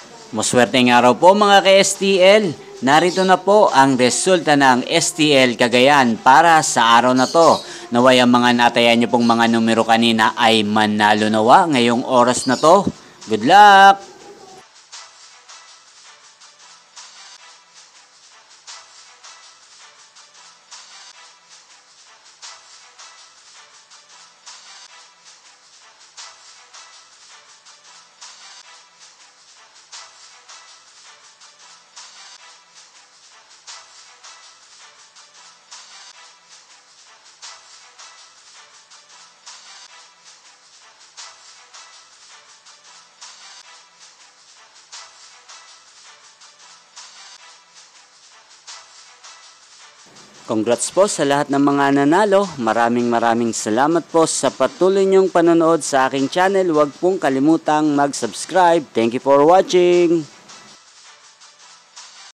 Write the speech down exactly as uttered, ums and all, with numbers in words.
Maswerteng araw po mga ka-S T L. Narito na po ang resulta ng S T L Cagayan para sa araw na to. Naway ang mga natayan nyo pong mga numero kanina ay manalo nawa ngayong oras na to. Good luck! Congrats po sa lahat ng mga nanalo. Maraming maraming salamat po sa patuloy niyong panonood sa aking channel. Huwag pong kalimutang mag-subscribe. Thank you for watching.